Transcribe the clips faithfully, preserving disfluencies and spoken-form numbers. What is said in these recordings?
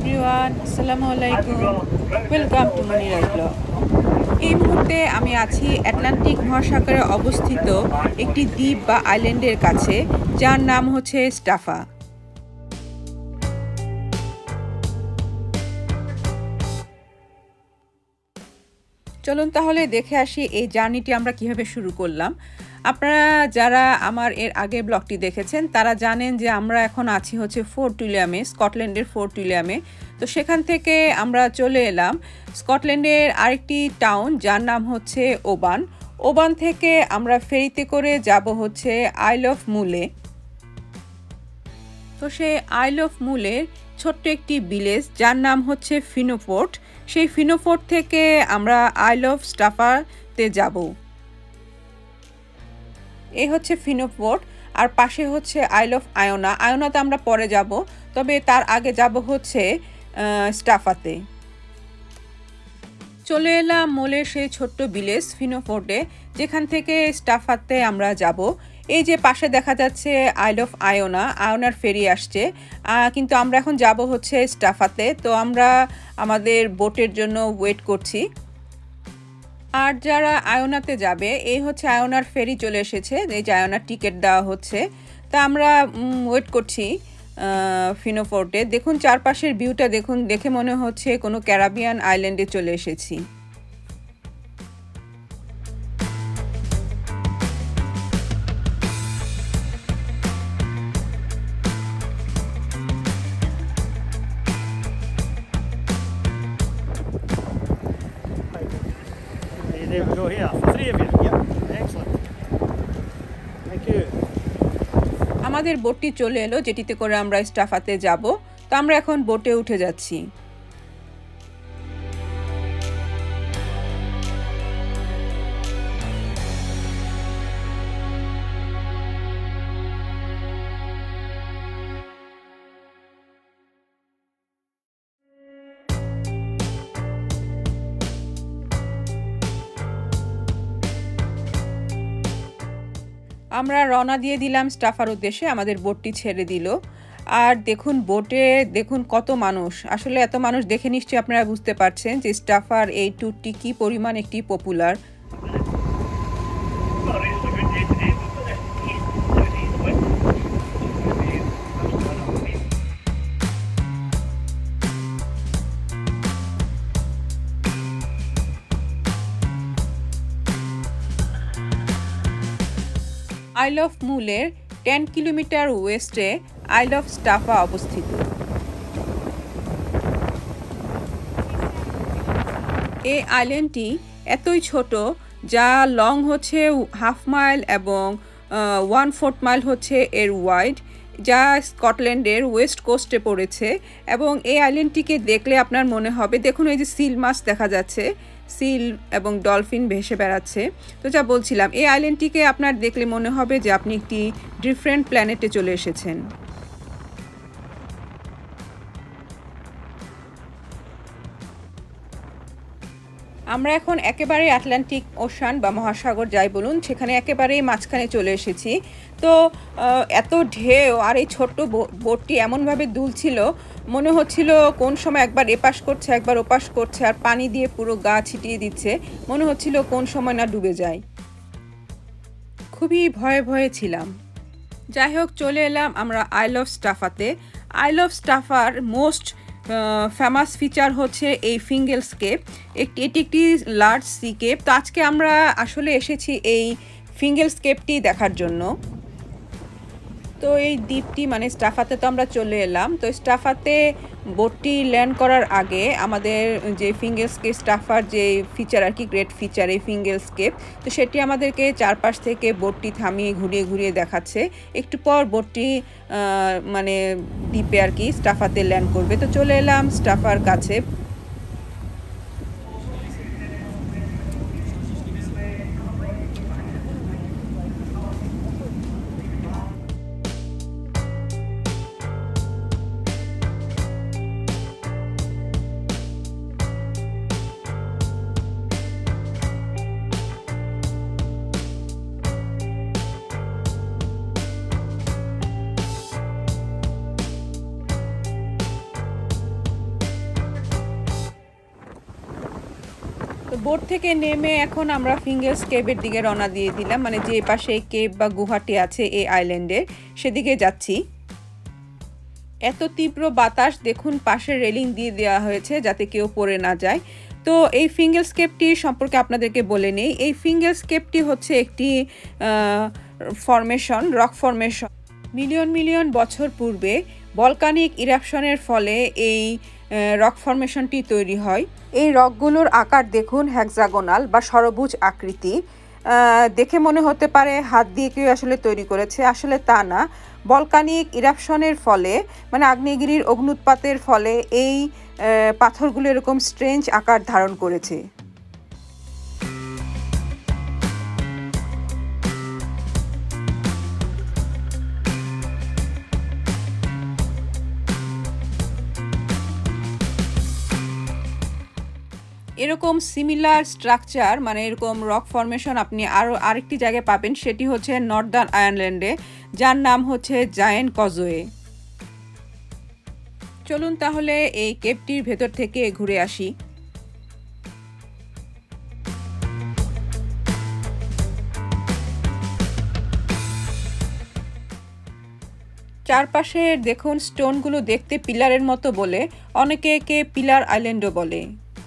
Everyone, আসসালামু আলাইকুম। Welcome to Moniraj blog. এই মুহূর্তে আমি আছি আটলান্টিক মহাসাগরে অবস্থিত একটি দ্বীপ বা আইল্যান্ডের কাছে, যার নাম হচ্ছে স্টাফা। চলুন তাহলে দেখে আসি এই জার্নিটি আমরা কিভাবে শুরু করলাম। আপনারা যারা আমার এর আগের ব্লগটি দেখেছেন তারা জানেন যে আমরা এখন আছি হচ্ছে ফোর্ট উইলিয়ামে, স্কটল্যান্ডের ফোর্ট উইলিয়ামে। তো সেখান থেকে আমরা চলে এলাম স্কটল্যান্ডের আরেকটি টাউন, যার নাম হচ্ছে ওবান। ওবান থেকে আমরা ফেরিতে করে যাব হচ্ছে আইল অফ মুলে। তো সেই আইল অফ মুলের ছোট্ট একটি ভিলেজ, যার নাম হচ্ছে ফিনোফোর্ট। সেই ফিনোফোর্ট থেকে আমরা আইল অফ স্টাফাতে যাব। এই হচ্ছে ফিনোফোর্ট, আর পাশে হচ্ছে আইল অফ আয়োনা। আয়োনাতে আমরা পরে যাব, তবে তার আগে যাব হচ্ছে স্টাফাতে। চলে এলাম মোলের সেই ছোট্ট ভিলেজ ফিনোফোর্টে, যেখান থেকে স্টাফাতে আমরা যাব। এই যে পাশে দেখা যাচ্ছে আইল অফ আয়োনা, আয়োনার ফেরি আসছে, কিন্তু আমরা এখন যাব হচ্ছে স্টাফাতে। তো আমরা আমাদের বোটের জন্য ওয়েট করছি। আর যারা আয়োনাতে যাবে, এই হচ্ছে আয়োনার ফেরি চলে এসেছে, এই যে আয়োনার টিকিট দেওয়া হচ্ছে। তা আমরা ওয়েট করছি ফিনোফোর্টে। দেখুন চারপাশের ভিউটা দেখুন, দেখে মনে হচ্ছে কোনো ক্যারিবিয়ান আইল্যান্ডে চলে এসেছি। There we go here. Three of you. Yep. Excellent. Thank you. আমাদের বোটটি চলে এলো, যেটিতে করে আমরা স্টাফাতে যাব। তো আমরা এখন বোটে উঠে যাচ্ছি। আমরা রওনা দিয়ে দিলাম স্টাফার উদ্দেশ্যে, আমাদের বোটটি ছেড়ে দিল। আর দেখুন বোটে দেখুন কত মানুষ, আসলে এত মানুষ দেখে নিশ্চয়ই আপনারা বুঝতে পারছেন যে স্টাফার এই ট্যুরটি কী পরিমাণ একটি পপুলার। আইল অফ মুলের টেন কিলোমিটার ওয়েস্টে আইল অফ স্টাফা অবস্থিত। এই আইল্যান্ডটি এতই ছোট, যা লং হচ্ছে হাফ মাইল এবং ওয়ান ফোর্থ মাইল হচ্ছে এর ওয়াইড, যা স্কটল্যান্ডের ওয়েস্ট কোস্টে পড়েছে। এবং এই আইল্যান্ডটিকে দেখলে আপনার মনে হবে, দেখুন এই যে সিল মাছ দেখা যাচ্ছে, সিল এবং ডলফিন ভেসে বেড়াচ্ছে। তো যা বলছিলাম, এই আইল্যান্ডটিকে আপনার দেখলে মনে হবে যে আপনি একটি ডিফারেন্ট প্ল্যানেটে চলে এসেছেন। আমরা এখন একেবারে আটলান্টিক ওশান বা মহাসাগর যাই বলুন, সেখানে একেবারেই মাঝখানে চলে এসেছি। তো এত ঢেউ, আর এই ছোট্ট বোটটি এমনভাবে দুলছিল, মনে হচ্ছিল কোন সময় একবার এপাশ করছে একবার ওপাশ করছে, আর পানি দিয়ে পুরো গা ছিটিয়ে দিচ্ছে, মনে হচ্ছিল কোন সময় না ডুবে যায়। খুবই ভয়ে ভয়ে ছিলাম। যাই হোক, চলে এলাম আমরা আইল অফ স্টাফাতে। আইল অফ স্টাফার মোস্ট ফেমাস ফিচার হচ্ছে এই ফিঙ্গেলস কেপ। একটি এটি একটি লার্জ সি কেপ। তো আজকে আমরা আসলে এসেছি এই ফিঙ্গেলস কেপটি দেখার জন্য। তো এই দ্বীপটি মানে স্টাফাতে তো আমরা চলে এলাম। তো স্টাফাতে বোটটি ল্যান্ড করার আগে আমাদের যে ফিঙ্গেলস কেপ, স্টাফার যে ফিচার আর কি, গ্রেট ফিচার এই ফিঙ্গেলস কেপ, তো সেটি আমাদেরকে চারপাশ থেকে বোটটি থামিয়ে ঘুরিয়ে ঘুরিয়ে দেখাচ্ছে। একটু পর বোটটি মানে দ্বীপে আর কি স্টাফাতে ল্যান্ড করবে। তো চলে এলাম স্টাফার কাছে। বোট থেকে নেমে এখন আমরা ফিঙ্গার্স কেভের দিকে রওনা দিয়ে দিলাম, মানে যে পাশে কেভ বা গুহাটি আছে এই আইল্যান্ডে সেদিকে যাচ্ছি। এত তীব্র বাতাস, দেখুন পাশের রেলিং দিয়ে দেওয়া হয়েছে যাতে কেউ পড়ে না যায়। তো এই ফিঙ্গার্স কেভটি সম্পর্কে আপনাদেরকে বলে নেই। এই ফিঙ্গার্স কেভটি হচ্ছে একটি formation, rock formation. Million million বছর পূর্বে ভলকানিক ইরাপশনের ফলে এই রক ফরমেশনটি তৈরি হয়। এই রকগুলোর আকার দেখুন হেক্সাগোনাল বা ষড়ভুজ আকৃতি। দেখে মনে হতে পারে হাত দিয়ে কেউ আসলে তৈরি করেছে, আসলে তা না। ভলকানিক ইরাপশনের ফলে, মানে আগ্নেয়গিরির অগ্নুৎপাতের ফলে এই পাথরগুলো এরকম স্ট্রেঞ্জ আকার ধারণ করেছে। এরকম সিমিলার স্ট্রাকচার, মানে এরকম রক ফরমেশন আপনি আরও আরেকটি জায়গায় পাবেন, সেটি হচ্ছে নর্দার্ন আয়ারল্যান্ডে, যার নাম হচ্ছে জায়েন্ট কজওয়ে। চলুন তাহলে এই কেভটির ভেতর থেকে ঘুরে আসি। চারপাশের দেখুন স্টোনগুলো দেখতে পিলারের মতো বলে অনেকে একে পিলার আইল্যান্ডও বলে।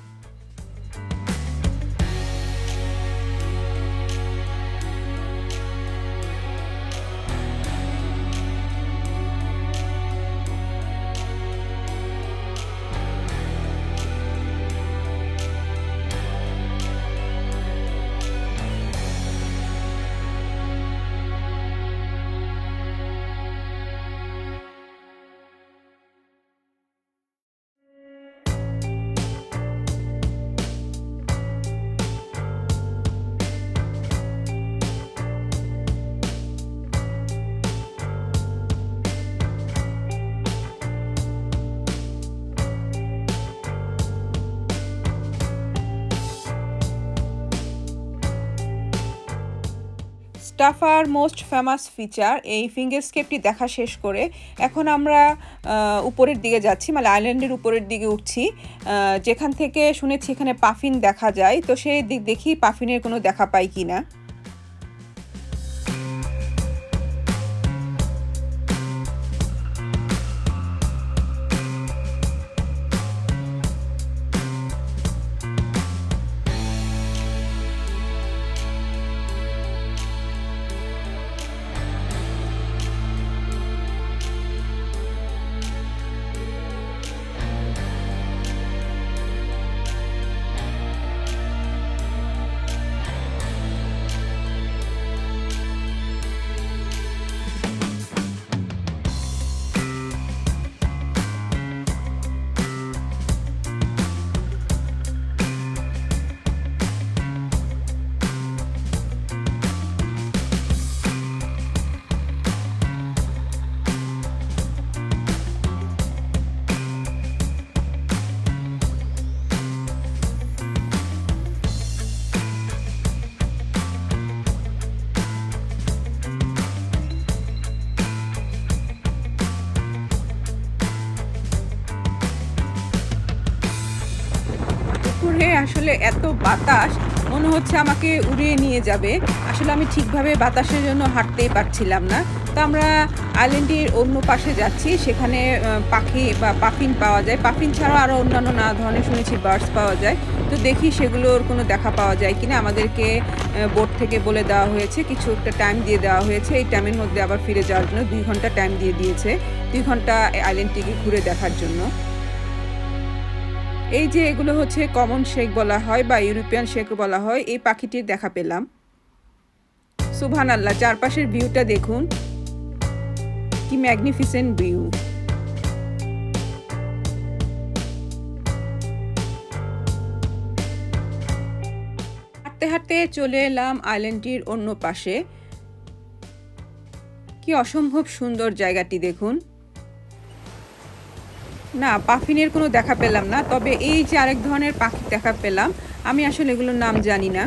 স্টাফার মোস্ট ফেমাস ফিচার এই ফিঙ্গার্স কেভটি দেখা শেষ করে এখন আমরা উপরের দিকে যাচ্ছি, মানে আইল্যান্ডের উপরের দিকে উঠছি, যেখান থেকে শুনেছি এখানে পাফিন দেখা যায়। তো সেই দিক দেখি পাফিনের কোনো দেখা পাই কিনা। আসলে এত বাতাস, মনে হচ্ছে আমাকে উড়িয়ে নিয়ে যাবে। আসলে আমি ঠিকভাবে বাতাসের জন্য হাঁটতেই পারছিলাম না। তো আমরা আইল্যান্ডের অন্য পাশে যাচ্ছি, সেখানে পাখি বা পাফিন পাওয়া যায়। পাফিন ছাড়াও আরও অন্যান্য নানা ধরনের শুনেছি বার্ডস পাওয়া যায়। তো দেখি সেগুলোর কোনো দেখা পাওয়া যায় কিনা। আমাদেরকে বোট থেকে বলে দেওয়া হয়েছে, কিছু একটা টাইম দিয়ে দেওয়া হয়েছে, এই টাইমের মধ্যে আবার ফিরে যাওয়ার জন্য দুই ঘন্টা টাইম দিয়ে দিয়েছে, দুই ঘন্টা আইল্যান্ডটিকে ঘুরে দেখার জন্য। এই যে এগুলো হচ্ছে কমন শেক বলা হয় বা ইউরোপিয়ান শেক বলা হয়। এই পাখিটির দেখা পেলাম। সুবহানাল্লাহ, চারপাশের ভিউটা দেখুন, কি ম্যাগনিফিসেন্ট ভিউ। হাঁটতে হাঁটতে চলে এলাম আইল্যান্ডটির অন্য পাশে। কি অসম্ভব সুন্দর জায়গাটি দেখুন। না, পাফিনের কোনো দেখা পেলাম না, তবে এই যে আরেক ধরনের পাখি দেখা পেলাম, আমি আসলে এগুলোর নাম জানি না।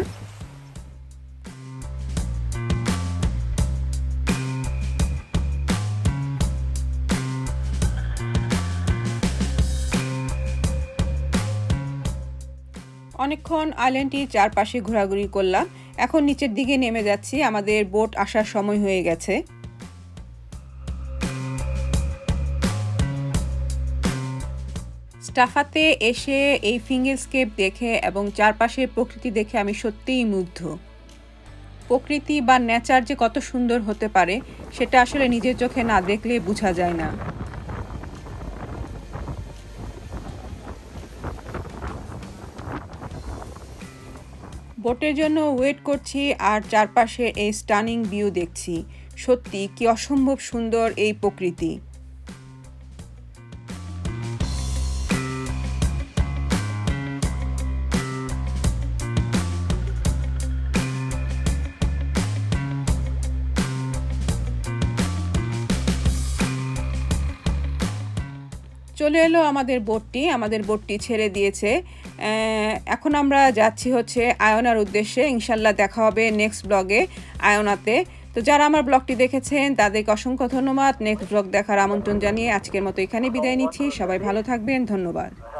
অনেকক্ষণ আইল্যান্ডটির চারপাশে ঘোরাঘুরি করলাম। এখন নিচের দিকে নেমে যাচ্ছি, আমাদের বোট আসার সময় হয়ে গেছে। স্টাফাতে এসে এই ফিঙ্গেলস্কেপ দেখে এবং চারপাশের প্রকৃতি দেখে আমি সত্যিই মুগ্ধ। প্রকৃতি বা নেচার যে কত সুন্দর হতে পারে সেটা আসলে নিজের চোখে না দেখলে বোঝা যায় না। বোটের জন্য ওয়েট করছি আর চারপাশে এই স্টানিং ভিউ দেখছি। সত্যি কি অসম্ভব সুন্দর এই প্রকৃতি। চলে এলো আমাদের বোটটি, আমাদের বোটটি ছেড়ে দিয়েছে। এখন আমরা যাচ্ছি হচ্ছে আয়োনার উদ্দেশ্যে। ইনশাল্লাহ দেখা হবে নেক্সট ব্লগে আয়োনাতে। তো যারা আমার ব্লগটি দেখেছেন তাদেরকে অসংখ্য ধন্যবাদ। নেক্সট ব্লগ দেখার আমন্ত্রণ জানিয়ে আজকের মতো এখানে বিদায় নিচ্ছি। সবাই ভালো থাকবেন, ধন্যবাদ।